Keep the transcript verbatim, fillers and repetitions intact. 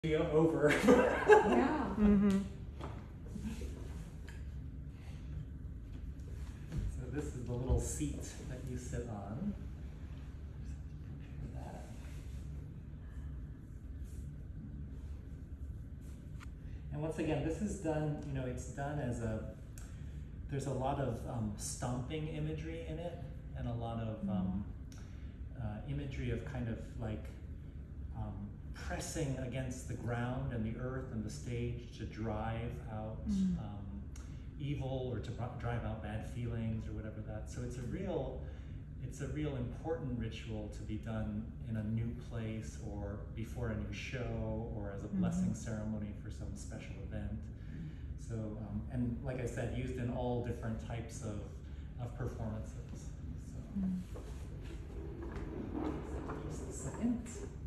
over. Yeah. Mm-hmm. So this is the little seat that you sit on. That. And once again, this is done, you know, it's done as a, there's a lot of um, stomping imagery in it, and a lot of um, uh, imagery of kind of like um, pressing against the ground and the earth and the stage to drive out Mm. um, evil, or to drive out bad feelings or whatever that. So it's a real, it's a real important ritual to be done in a new place, or before a new show, or as a blessing mm-hmm. ceremony for some special event. So, um, and like I said, used in all different types of, of performances. So, mm. just a second.